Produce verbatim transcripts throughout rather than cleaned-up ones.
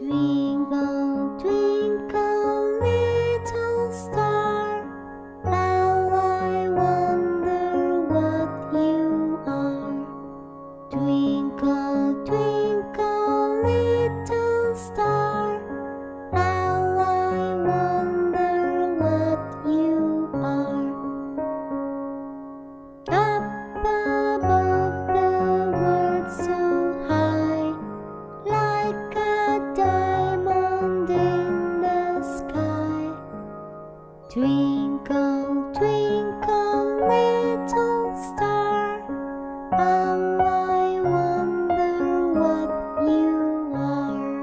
Twinkle, twinkle, little star, how I wonder what you are. Twinkle, twinkle, little star, how I wonder what you are. Up above the world so high, like a diamond in the sky. Twinkle, twinkle, little star, how I wonder what you are.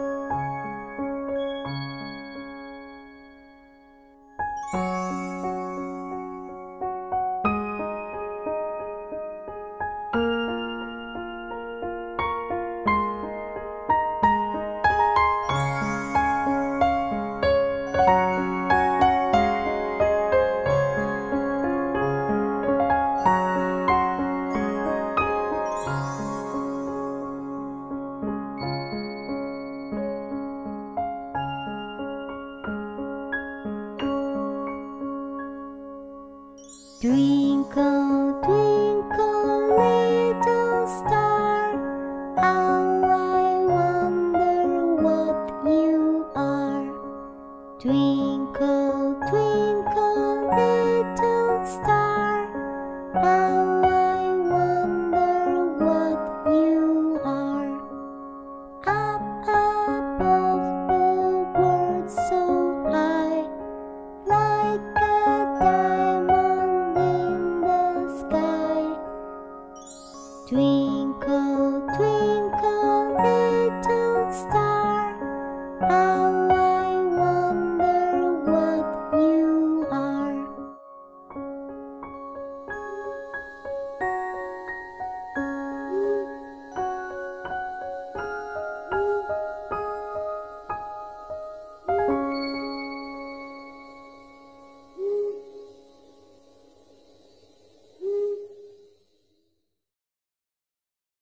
Twinkle, twinkle, little star, how I wonder what you are. Twinkle, twinkle, little star, how I wonder what you are. Up above the world so high, like a diamond in the sky. Twinkle,